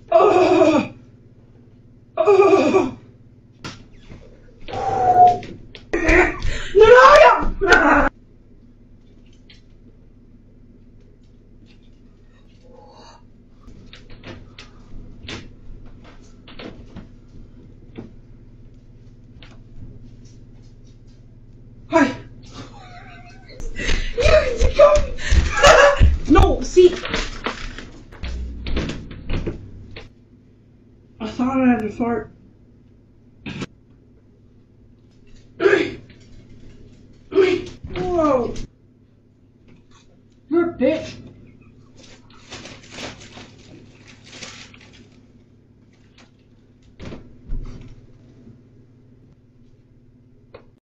Oh! Oh! No! Hi! You come! No, see! I thought I had to fart.